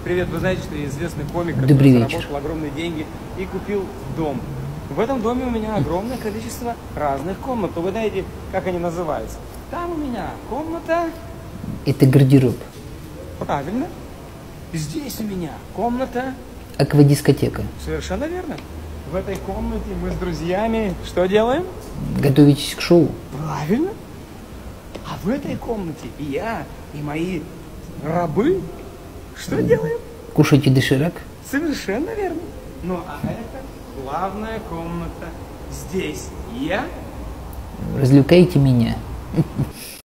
Привет, вы знаете, что я известный комик, Добрый который вечер. заработал огромные деньги и купил дом. В этом доме у меня огромное количество разных комнат. Вы знаете, как они называются? Там у меня комната... Это гардероб. Правильно. Здесь у меня комната... Аквадискотека. Совершенно верно. В этой комнате мы с друзьями что делаем? Готовитесь к шоу? Правильно. А в этой комнате и я, и мои рабы что делаем? Кушайте доширак? Совершенно верно. Ну, а это главная комната. Здесь я... Развлекайте меня.